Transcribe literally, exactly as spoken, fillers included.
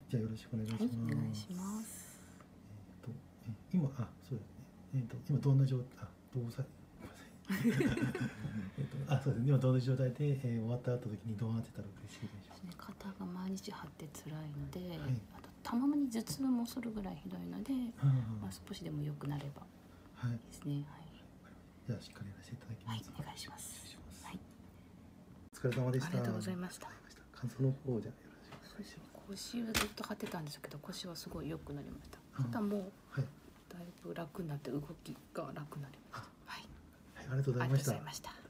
じゃあよろしくお願いします。 はい、お願いします。 えっとえ今あそうですね。えっと今どんな状態あどうさごめんなさい。えっとあそうですね。今どんな状態で、えー、終わった後時にどうなってたら嬉しいでしょうか。 ね、肩が毎日張って辛いので、 はい、 あとたまに頭痛もするぐらいひどいので、まあ、少しでも良くなればですね。はい。 じゃあしっかりやらせていただきます。 はい、お願いします。はい。 お疲れ様でした。 ありがとうございました。 感想の方じゃよろしくお願いします。 腰はずっと張ってたんですけど、腰はすごい良くなりました。肩もだいぶ楽になって動きが楽になりました。はい。 はい、ありがとうございました。 ありがとうございました。